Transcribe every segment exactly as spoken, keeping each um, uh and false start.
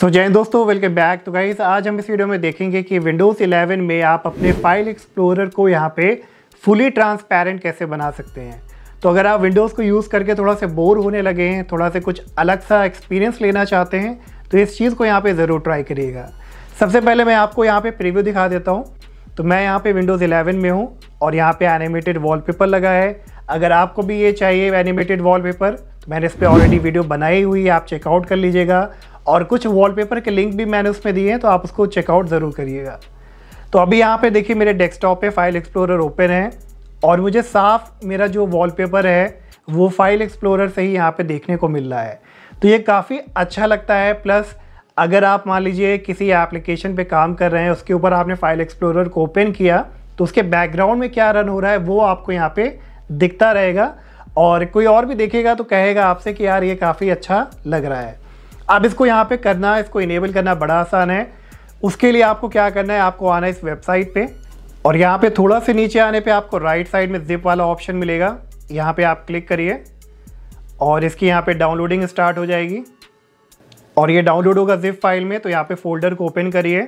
सो जय हिंद दोस्तों, welcome back. तो गाइस आज हम इस वीडियो में देखेंगे कि विंडोज़ इलेवन में आप अपने फाइल एक्सप्लोरर को यहाँ पे फुली ट्रांसपेरेंट कैसे बना सकते हैं। तो अगर आप विंडोज़ को यूज़ करके थोड़ा से बोर होने लगे हैं, थोड़ा से कुछ अलग सा एक्सपीरियंस लेना चाहते हैं, तो इस चीज़ को यहाँ पर ज़रूर ट्राई करिएगा। सबसे पहले मैं आपको यहाँ पर प्रीव्यू दिखा देता हूँ। तो मैं यहाँ पर विंडोज़ इलेवन में हूँ और यहाँ पर एनिमेटेड वॉलपेपर लगा है। अगर आपको भी ये चाहिए एनिमेटेड वॉलपेपर, तो मैंने इस पर ऑलरेडी वीडियो बनाई हुई है, आप चेकआउट कर लीजिएगा। और कुछ वॉलपेपर के लिंक भी मैंने उसमें दिए हैं, तो आप उसको चेकआउट ज़रूर करिएगा। तो अभी यहाँ पे देखिए मेरे डेस्कटॉप पे फाइल एक्सप्लोरर ओपन है और मुझे साफ मेरा जो वॉलपेपर है वो फाइल एक्सप्लोरर से ही यहाँ पे देखने को मिल रहा है। तो ये काफ़ी अच्छा लगता है। प्लस अगर आप मान लीजिए किसी एप्लीकेशन पे काम कर रहे हैं, उसके ऊपर आपने फाइल एक्सप्लोरर को ओपन किया, तो उसके बैकग्राउंड में क्या रन हो रहा है वो आपको यहाँ पे दिखता रहेगा। और कोई और भी देखेगा तो कहेगा आपसे कि यार ये काफ़ी अच्छा लग रहा है। अब इसको यहाँ पे करना, इसको इनेबल करना बड़ा आसान है। उसके लिए आपको क्या करना है, आपको आना है इस वेबसाइट पे और यहाँ पे थोड़ा से नीचे आने पे आपको राइट साइड में जिप वाला ऑप्शन मिलेगा। यहाँ पे आप क्लिक करिए और इसकी यहाँ पे डाउनलोडिंग स्टार्ट हो जाएगी और ये डाउनलोड होगा जिप फाइल में। तो यहाँ पे फोल्डर को ओपन करिए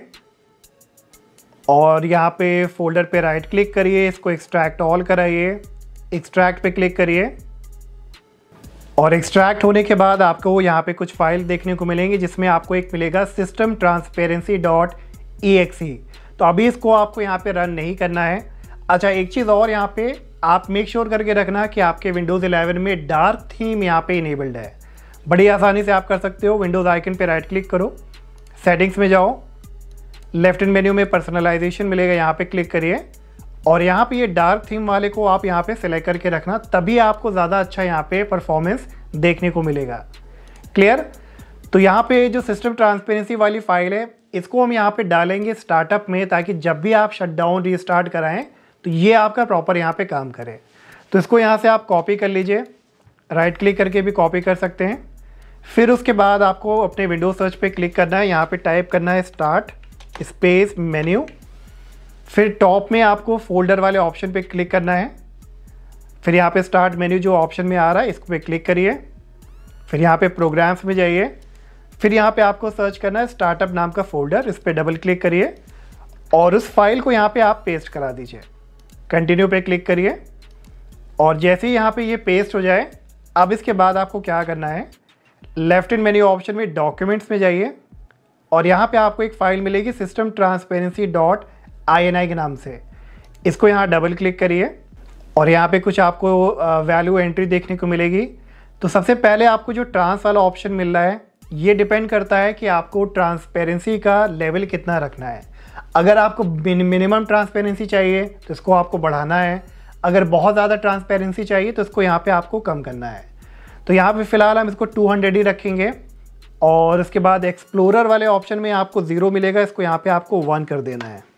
और यहाँ पे फोल्डर पे राइट क्लिक करिए, इसको एक्सट्रैक्ट ऑल कराइए, एक्सट्रैक्ट पे क्लिक करिए और एक्सट्रैक्ट होने के बाद आपको यहाँ पे कुछ फाइल देखने को मिलेंगी, जिसमें आपको एक मिलेगा system transparency dot E X E. तो अभी इसको आपको यहाँ पे रन नहीं करना है। अच्छा, एक चीज़ और यहाँ पे आप मेक श्योर करके रखना कि आपके विंडोज़ इलेवन में डार्क थीम यहाँ पे इनेबल्ड है। बड़ी आसानी से आप कर सकते हो। विंडोज़ आइकन पे राइट क्लिक करो, सेटिंग्स में जाओ, लेफ्ट हैंड मेन्यू में पर्सनलाइजेशन मिलेगा, यहाँ पे क्लिक करिए और यहाँ पे ये डार्क थीम वाले को आप यहाँ पे सेलेक्ट करके रखना, तभी आपको ज़्यादा अच्छा यहाँ पे परफॉर्मेंस देखने को मिलेगा। क्लियर? तो यहाँ पे जो सिस्टम ट्रांसपेरेंसी वाली फाइल है, इसको हम यहाँ पे डालेंगे स्टार्टअप में, ताकि जब भी आप शटडाउन रीस्टार्ट कराएं तो ये आपका प्रॉपर यहाँ पे काम करे। तो इसको यहाँ से आप कॉपी कर लीजिए, राइट क्लिक करके भी कॉपी कर सकते हैं। फिर उसके बाद आपको अपने विंडो सर्च पर क्लिक करना है, यहाँ पर टाइप करना है स्टार्ट स्पेस मेन्यू। फिर टॉप में आपको फोल्डर वाले ऑप्शन पे क्लिक करना है। फिर यहाँ पे स्टार्ट मेन्यू जो ऑप्शन में आ रहा है, इसको पे क्लिक करिए। फिर यहाँ पे प्रोग्राम्स में जाइए। फिर यहाँ पे आपको सर्च करना है स्टार्टअप नाम का फोल्डर, इस पर डबल क्लिक करिए और उस फाइल को यहाँ पे आप पेस्ट करा दीजिए। कंटिन्यू पे क्लिक करिए और जैसे ही यहाँ पे ये पेस्ट हो जाए, अब इसके बाद आपको क्या करना है, लेफ्ट हैंड मेन्यू ऑप्शन में डॉक्यूमेंट्स में जाइए और यहाँ पर आपको एक फ़ाइल मिलेगी system transparency dot I N I के नाम से। इसको यहाँ डबल क्लिक करिए और यहाँ पे कुछ आपको वैल्यू एंट्री देखने को मिलेगी। तो सबसे पहले आपको जो ट्रांस वाला ऑप्शन मिल रहा है, ये डिपेंड करता है कि आपको ट्रांसपेरेंसी का लेवल कितना रखना है। अगर आपको मिनिमम ट्रांसपेरेंसी चाहिए तो इसको आपको बढ़ाना है, अगर बहुत ज़्यादा ट्रांसपेरेंसी चाहिए तो इसको यहाँ पर आपको कम करना है। तो यहाँ पर फ़िलहाल हम इसको टू हंड्रेड ही रखेंगे और उसके बाद एक्सप्लोरर वाले ऑप्शन में आपको ज़ीरो मिलेगा, इसको यहाँ पर आपको वन कर देना है।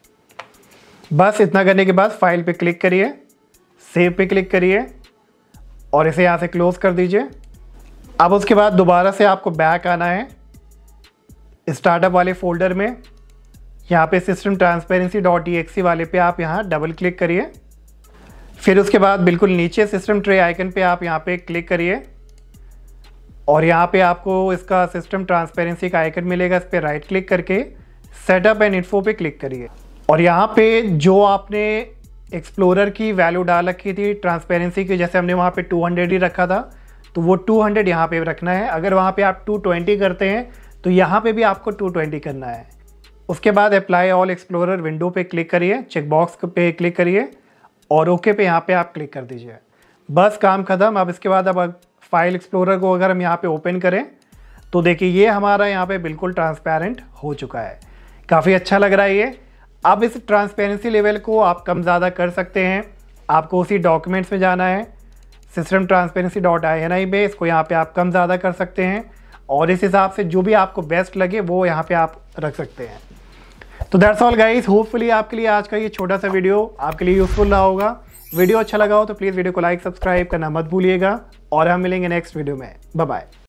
बस इतना करने के बाद फाइल पे क्लिक करिए, सेव पे क्लिक करिए और इसे यहाँ से क्लोज कर दीजिए। अब उसके बाद दोबारा से आपको बैक आना है स्टार्टअप वाले फोल्डर में। यहाँ पे system transparency dot E X E वाले पे आप यहाँ डबल क्लिक करिए। फिर उसके बाद बिल्कुल नीचे सिस्टम ट्रे आइकन पे आप यहाँ पे क्लिक करिए और यहाँ पे आपको इसका सिस्टम ट्रांसपेरेंसी का आइकन मिलेगा, इस पर राइट क्लिक करके सेटअप एंड इन्फो पे क्लिक करिए और यहाँ पे जो आपने एक्सप्लोरर की वैल्यू डाल रखी थी ट्रांसपेरेंसी की, जैसे हमने वहाँ पे टू हंड्रेड ही रखा था, तो वो टू हंड्रेड यहाँ पे रखना है। अगर वहाँ पे आप टू ट्वेंटी करते हैं तो यहाँ पे भी आपको टू ट्वेंटी करना है। उसके बाद अप्लाई ऑल एक्सप्लोरर विंडो पे क्लिक करिए, चेकबॉक्स पे क्लिक करिए और ओके पे यहाँ पे आप क्लिक कर दीजिए। बस काम ख़त्म। अब इसके बाद अब फाइल एक्सप्लोरर को अगर हम यहाँ पर ओपन करें तो देखिए ये हमारा यहाँ पर बिल्कुल ट्रांसपेरेंट हो चुका है। काफ़ी अच्छा लग रहा है ये। अब इस ट्रांसपेरेंसी लेवल को आप कम ज़्यादा कर सकते हैं। आपको उसी डॉक्यूमेंट्स में जाना है, system transparency dot I N I पे, इसको यहाँ पे आप कम ज़्यादा कर सकते हैं और इस हिसाब से जो भी आपको बेस्ट लगे वो यहाँ पे आप रख सकते हैं। तो दैट्स ऑल गाइस, होपफुली आपके लिए आज का ये छोटा सा वीडियो आपके लिए यूज़फुल रहा होगा। वीडियो अच्छा लगा हो तो प्लीज़ वीडियो को लाइक सब्सक्राइब करना मत भूलिएगा और हम मिलेंगे नेक्स्ट वीडियो में। Bye bye.